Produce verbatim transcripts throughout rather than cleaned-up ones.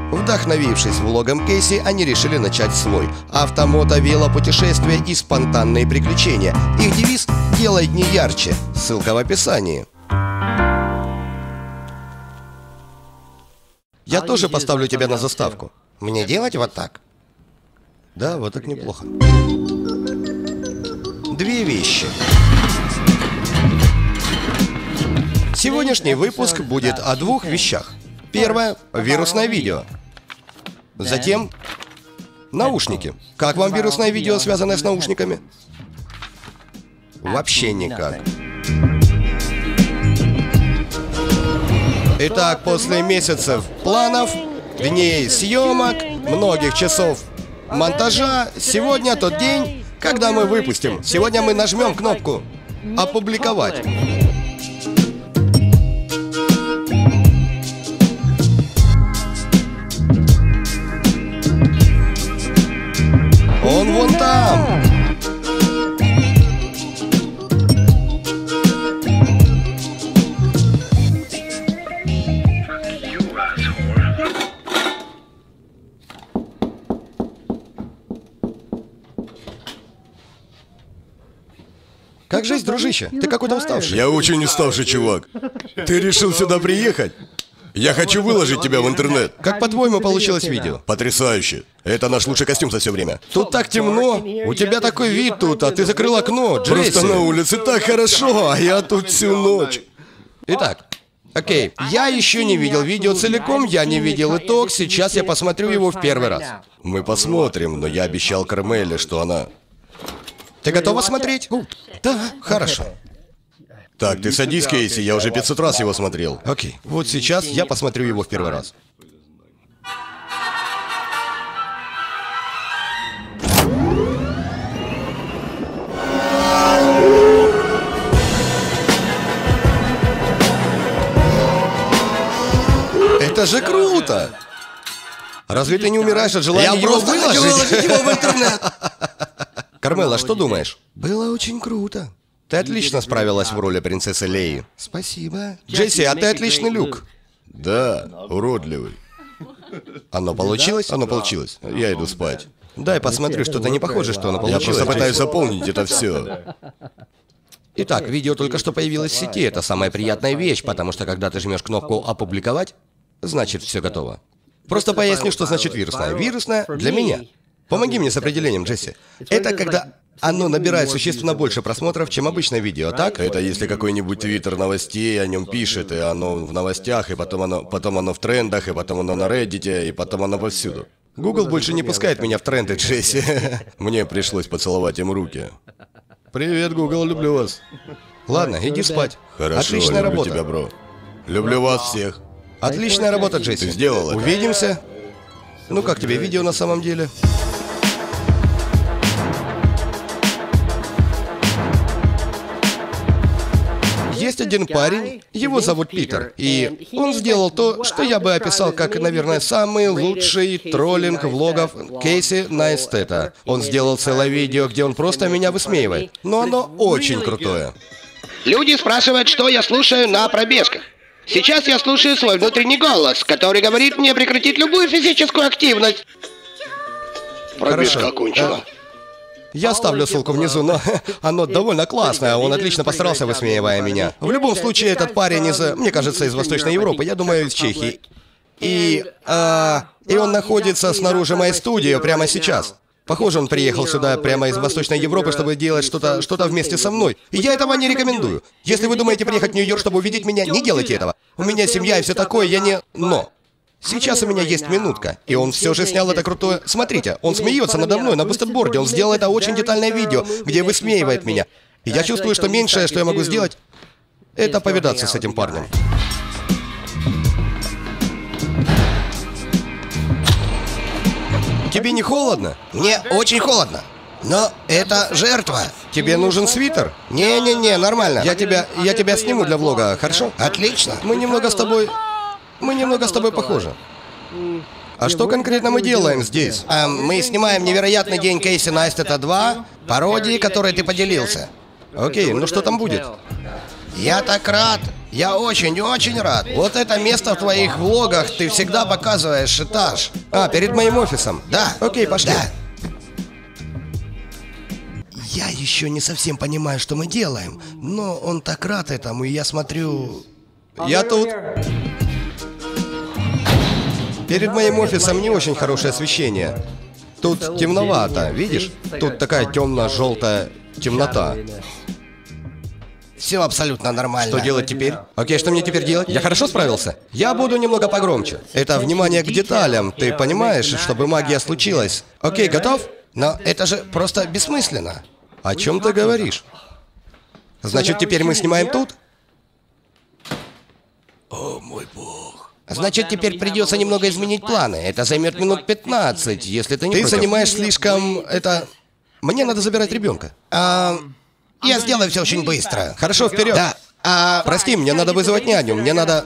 Вдохновившись влогом Кейси, они решили начать свой автомото-велопутешествие и спонтанные приключения. Их девиз «Делай дни ярче». Ссылка в описании. Я тоже поставлю тебя на заставку. Мне делать вот так? Да, вот так неплохо. Две вещи. Сегодняшний выпуск будет о двух вещах. Первое – вирусное видео. Затем – наушники. Как вам вирусное видео, связанное с наушниками? Вообще никак. Итак, после месяцев планов, дней съемок, многих часов монтажа, сегодня тот день, когда мы выпустим. Сегодня мы нажмем кнопку «Опубликовать». Он вон там! Как жизнь, дружище? Ты какой-то уставший. Я очень уставший, чувак. Ты решил сюда приехать? Я хочу выложить тебя в интернет. Как по-твоему получилось видео? Потрясающе. Это наш лучший костюм за все время. Тут так темно. У тебя такой вид тут, а ты закрыл окно, Джесси. Просто на улице так хорошо, а я тут всю ночь. Итак, окей. Я еще не видел видео целиком, я не видел итог. Сейчас я посмотрю его в первый раз. Мы посмотрим, но я обещал Кармеле, что она... Ты готова смотреть? Да, хорошо. Так, ты садись, Кейси, я уже пятьсот раз его смотрел. Окей, вот сейчас я посмотрю его в первый раз. Это же круто! Разве ты не умираешь от желания Я его просто хочу выложить его в интернет? Кармела, что думаешь? Было очень круто. Ты отлично справилась в роли принцессы Леи. Спасибо. Джесси, а ты отличный Люк. Да, уродливый. Оно получилось? Оно получилось. Я иду спать. Дай посмотрю, что-то не похоже, что оно Я получилось. просто пытаюсь Джесси. заполнить это все. Итак, видео только что появилось в сети. Это самая приятная вещь, потому что когда ты жмешь кнопку «Опубликовать», значит все готово. Просто поясню, что значит вирусное. Вирусное для меня. Помоги мне с определением, Джесси. Это когда оно набирает существенно больше просмотров, чем обычное видео, так? Это если какой-нибудь твиттер новостей о нем пишет, и оно в новостях, и потом оно, потом оно в трендах, и потом оно на Reddit, и потом оно повсюду. Google больше не пускает меня в тренды, Джесси. Мне пришлось поцеловать им руки. Привет, Google, люблю вас. Ладно, иди спать. Хорошо, Отличная люблю работа. тебя, бро. Люблю вас всех. Отличная работа, Джесси. Ты сделал это. Увидимся. Ну как тебе видео на самом деле? Есть один парень, его зовут Питер, и он сделал то, что я бы описал как, наверное, самый лучший троллинг влогов Кейси Найстета. Он сделал целое видео, где он просто меня высмеивает, но оно очень крутое. Люди спрашивают, что я слушаю на пробежках. Сейчас я слушаю свой внутренний голос, который говорит мне прекратить любую физическую активность. Пробежка Хорошо. окончена. Я оставлю ссылку внизу, но оно довольно классное, он отлично постарался, высмеивая меня. В любом случае, этот парень из, мне кажется, из Восточной Европы, я думаю, из Чехии. И, а, и он находится снаружи моей студии прямо сейчас. Похоже, он приехал сюда прямо из Восточной Европы, чтобы делать что-то что-то вместе со мной. И я этого не рекомендую. Если вы думаете приехать в Нью-Йорк, чтобы увидеть меня, не делайте этого. У меня семья и все такое, я не... Но... Сейчас у меня есть минутка, и он все же снял это крутое... Смотрите, он смеется надо мной на бустерборде, он сделал это очень детальное видео, где высмеивает меня. И я чувствую, что меньшее, что я могу сделать, это повидаться с этим парнем. Тебе не холодно? Мне очень холодно. Но это жертва. Тебе нужен свитер? Не-не-не, нормально. Я тебя, я тебя сниму для влога, хорошо? Отлично. Мы немного с тобой... Мы немного с тобой похожи. А что конкретно мы делаем здесь? А, мы снимаем «Невероятный день Кейси Найстета два», пародии, которой ты поделился. Окей, ну что там будет? Я так рад. Я очень-очень рад. Вот это место в твоих влогах ты всегда показываешь этаж. А, перед моим офисом. Да. Окей, пошли. Да. Я еще не совсем понимаю, что мы делаем, но он так рад этому, и я смотрю... Я тут. Перед моим офисом не очень хорошее освещение. Тут темновато, видишь? Тут такая темно-желтая темнота. Все абсолютно нормально. Что делать теперь? Окей, что мне теперь делать? Я хорошо справился? Я буду немного погромче. Это внимание к деталям, ты понимаешь, чтобы магия случилась. Окей, готов? Но это же просто бессмысленно. О чем ты говоришь? Значит, теперь мы снимаем тут? О, мой бог. Значит, теперь придется немного изменить планы. Это займет минут пятнадцать, если ты не Ты против. Занимаешь слишком... Это... Мне надо забирать ребенка. А... Я сделаю все очень быстро. Хорошо, вперед. Да. А... Прости, мне надо вызвать няню. Мне надо...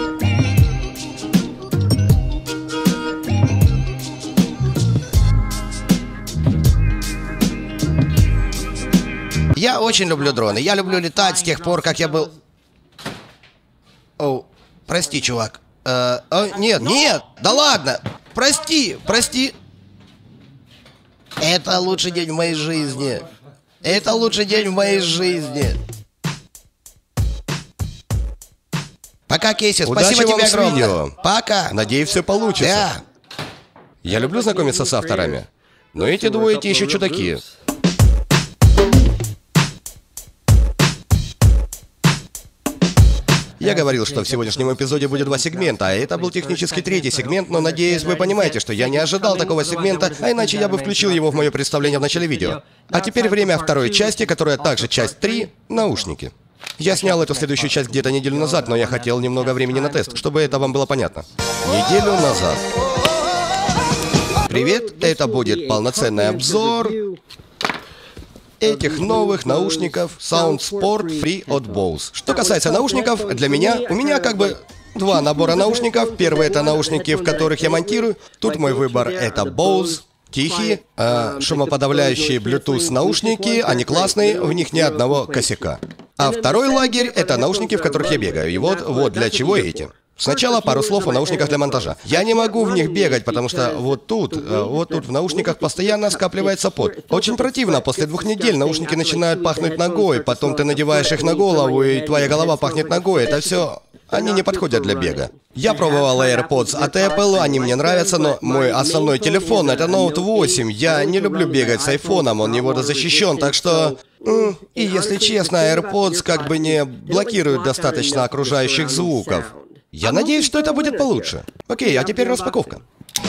Я очень люблю дроны. Я люблю летать с тех пор, как я был... О, прости, чувак. Э, о, нет, нет, да ладно. Прости, прости. Это лучший день в моей жизни. Это лучший день в моей жизни. Пока, Кейси, спасибо тебе огромное. Видео. Пока. Надеюсь, все получится. Да. Я люблю знакомиться с авторами. Но эти двое эти еще чудаки. Я говорил, что в сегодняшнем эпизоде будет два сегмента, а это был технически третий сегмент, но надеюсь, вы понимаете, что я не ожидал такого сегмента, а иначе я бы включил его в мое представление в начале видео. А теперь время второй части, которая также часть три — наушники. Я снял эту следующую часть где-то неделю назад, но я хотел немного времени на тест, чтобы это вам было понятно. Неделю назад. Привет, это будет полноценный обзор этих новых наушников SoundSport Free от Bose. Что касается наушников, для меня, у меня как бы два набора наушников. Первый — это наушники, в которых я монтирую. Тут мой выбор — это Bose. Тихие, э, шумоподавляющие Bluetooth наушники, они классные, в них ни одного косяка. А второй лагерь — это наушники, в которых я бегаю. И вот, вот для чего эти. Сначала пару слов о наушниках для монтажа. Я не могу в них бегать, потому что вот тут, вот тут в наушниках постоянно скапливается пот. Очень противно, после двух недель наушники начинают пахнуть ногой, потом ты надеваешь их на голову, и твоя голова пахнет ногой. Это все... Они не подходят для бега. Я пробовал AirPods от Apple, они мне нравятся, но мой основной телефон — это Ноут восемь. Я не люблю бегать с айфоном, он не водозащищен, так что... И если честно, AirPods как бы не блокируют достаточно окружающих звуков. Я надеюсь, что это будет получше. Окей, а теперь распаковка.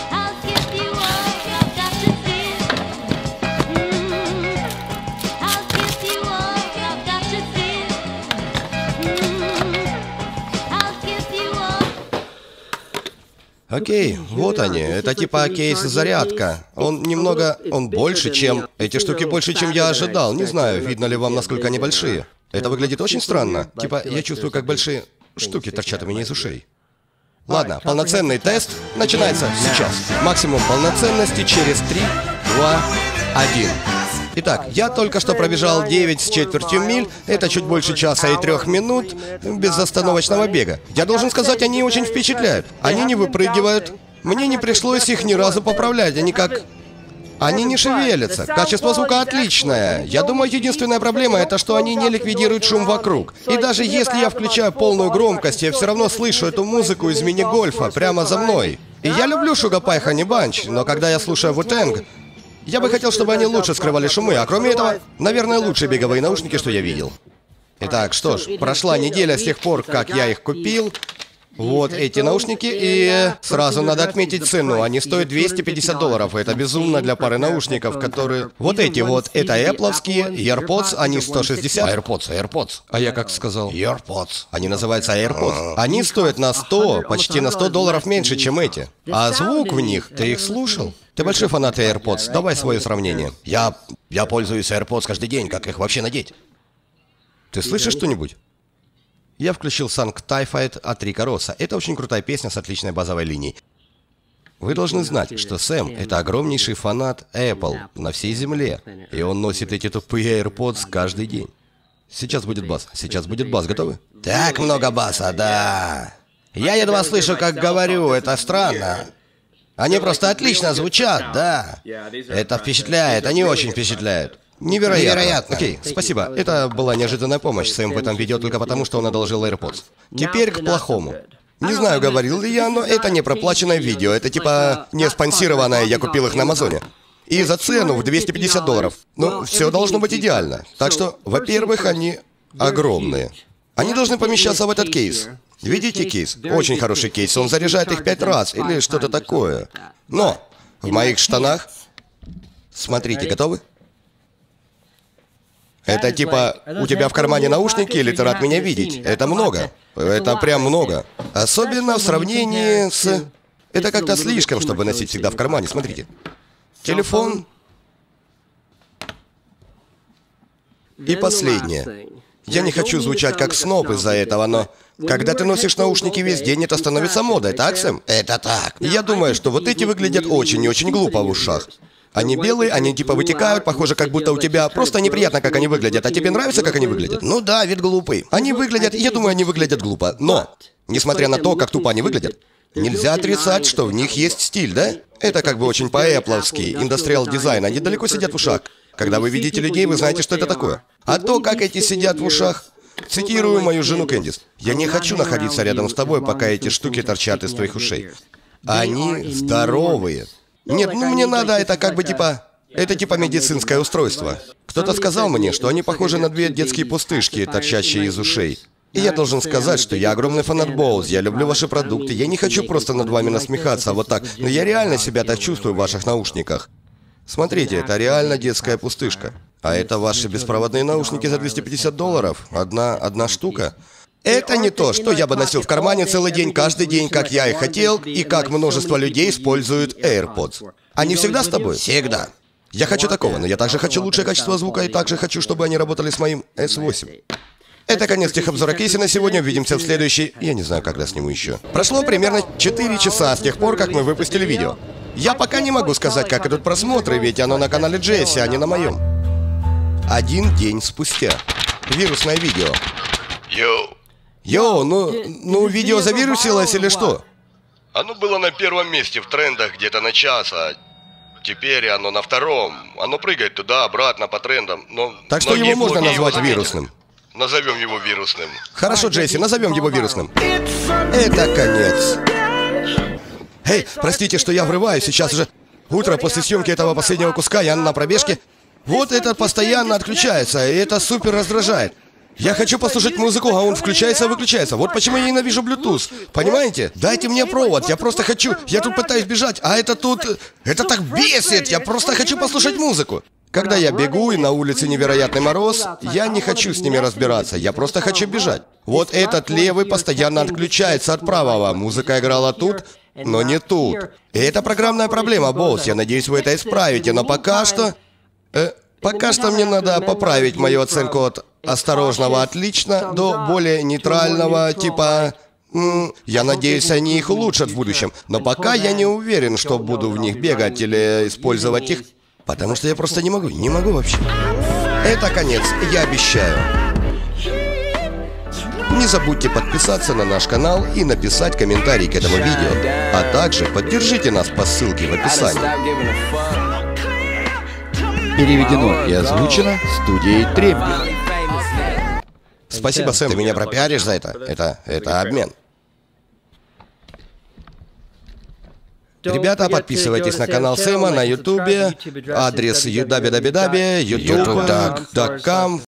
Окей, вот они. Это типа кейс-зарядка. Он немного... Он больше, чем... Эти штуки больше, чем я ожидал. Не знаю, видно ли вам, насколько они большие. Это выглядит очень странно. Типа, я чувствую, как большие... штуки торчат у меня из ушей. Ладно, полноценный тест начинается сейчас. Максимум полноценности через три, два, один. Итак, я только что пробежал девять с четвертью миль. Это чуть больше часа и трех минут безостановочного бега. Я должен сказать, они очень впечатляют. Они не выпрыгивают. Мне не пришлось их ни разу поправлять. Они как... Они не шевелятся. Качество звука отличное. Я думаю, единственная проблема — это что они не ликвидируют шум вокруг. И даже если я включаю полную громкость, я все равно слышу эту музыку из мини-гольфа прямо за мной. И я люблю Sugar Pie Honey Bunch, но когда я слушаю Wu-Tang, я бы хотел, чтобы они лучше скрывали шумы, а кроме этого, наверное, лучшие беговые наушники, что я видел. Итак, что ж, прошла неделя с тех пор, как я их купил. Вот эти наушники, и сразу надо отметить цену. Они стоят двести пятьдесят долларов. Это безумно для пары наушников, которые... Вот эти вот, это Apple'овские, AirPods, они сто шестьдесят. AirPods, AirPods. А я как сказал? AirPods. Они называются AirPods. Они стоят на сто, почти на сто долларов меньше, чем эти. А звук в них, ты их слушал? Ты большой фанат AirPods, давай свое сравнение. Я... я пользуюсь AirPods каждый день, как их вообще надеть? Ты слышишь что-нибудь? Я включил Sanctified от Рика Росса. Это очень крутая песня с отличной базовой линией. Вы должны знать, что Сэм — это огромнейший фанат Apple на всей земле. И он носит эти тупые AirPods каждый день. Сейчас будет бас. Сейчас будет бас. Готовы? Так много баса, да. Я едва слышу, как говорю, это странно. Они просто отлично звучат, да. Это впечатляет, они очень впечатляют. Невероятно. Невероятно. Окей, спасибо. Это была неожиданная помощь. Сэм в этом видео только потому, что он одолжил AirPods. Теперь к плохому. Не знаю, говорил ли я, но это не проплаченное видео. Это типа не спонсированное, я купил их на Амазоне. И за цену в двести пятьдесят долларов. Ну, все должно быть идеально. Так что, во-первых, они огромные. Они должны помещаться в этот кейс. Видите кейс? Очень хороший кейс. Он заряжает их пять раз или что-то такое. Но в моих штанах... Смотрите, готовы? Это типа, у тебя в кармане наушники, или ты рад меня видеть? Это много. Это прям много. Особенно в сравнении с... Это как-то слишком, чтобы носить всегда в кармане. Смотрите. Телефон. И последнее. Я не хочу звучать как сноб из-за этого, но... Когда ты носишь наушники весь день, это становится модой, так, Сэм? Это так. Я думаю, что вот эти выглядят очень и очень глупо в ушах. Они белые, они типа вытекают, похоже, как будто у тебя просто неприятно, как они выглядят. А тебе нравится, как они выглядят? Ну да, вид глупый. Они выглядят, я думаю, они выглядят глупо. Но, несмотря на то, как тупо они выглядят, нельзя отрицать, что в них есть стиль, да? Это как бы очень по-эпловски, индустриал дизайн, они далеко сидят в ушах. Когда вы видите людей, вы знаете, что это такое. А то, как эти сидят в ушах... Цитирую мою жену Кэндис. «Я не хочу находиться рядом с тобой, пока эти штуки торчат из твоих ушей. Они здоровые». Нет, ну мне надо, это как бы типа... Это типа медицинское устройство. Кто-то сказал мне, что они похожи на две детские пустышки, торчащие из ушей. И я должен сказать, что я огромный фанат Боуз, я люблю ваши продукты, я не хочу просто над вами насмехаться, а вот так. Но я реально себя так чувствую в ваших наушниках. Смотрите, это реально детская пустышка. А это ваши беспроводные наушники за двести пятьдесят долларов. Одна, одна штука. Это не то, что я бы носил в кармане целый день, каждый день, как я и хотел, и как множество людей используют AirPods. Они всегда с тобой? Всегда. Я хочу такого, но я также хочу лучшее качество звука, и также хочу, чтобы они работали с моим эс восемь. Это конец техобзора кейса на сегодня. Увидимся в следующий... Я не знаю, когда сниму еще. Прошло примерно четыре часа с тех пор, как мы выпустили видео. Я пока не могу сказать, как идут просмотры, ведь оно на канале Джесси, а не на моем. Один день спустя. Вирусное видео. Йоу. Йоу, ну, ну видео завирусилось или что? Оно было на первом месте в трендах где-то на час, а теперь оно на втором. Оно прыгает туда-обратно по трендам, но... Так что его можно назвать его вирусным. Назовем его вирусным. Хорошо, Джесси, назовем его вирусным. Это конец. Эй, простите, что я врываюсь, сейчас уже утро после съемки этого последнего куска, я на пробежке. Вот этот постоянно отключается, и это супер раздражает. Я хочу послушать музыку, а он включается и выключается. Вот почему я ненавижу Bluetooth. Понимаете? Дайте мне провод, я просто хочу... Я тут пытаюсь бежать, а это тут... Это так бесит, я просто хочу послушать музыку. Когда я бегу и на улице невероятный мороз, я не хочу с ними разбираться, я просто хочу бежать. Вот этот левый постоянно отключается от правого. Музыка играла тут, но не тут. И это программная проблема, босс. Я надеюсь, вы это исправите, но пока что... Э, пока что мне надо поправить мою оценку от осторожного «отлично» до более нейтрального, типа... М, я надеюсь, они их улучшат в будущем. Но пока я не уверен, что буду в них бегать или использовать их. Потому что я просто не могу, не могу вообще. Это конец, я обещаю. Не забудьте подписаться на наш канал и написать комментарий к этому видео. А также поддержите нас по ссылке в описании. Переведено и озвучено студией Тремби. Спасибо, Сэм. Ты меня пропиаришь за это? Это, это обмен. Ребята, подписывайтесь на канал Сэма на ютубе. Адрес ю дабл ю дабл ю дабл ю точка ютуб точка ком.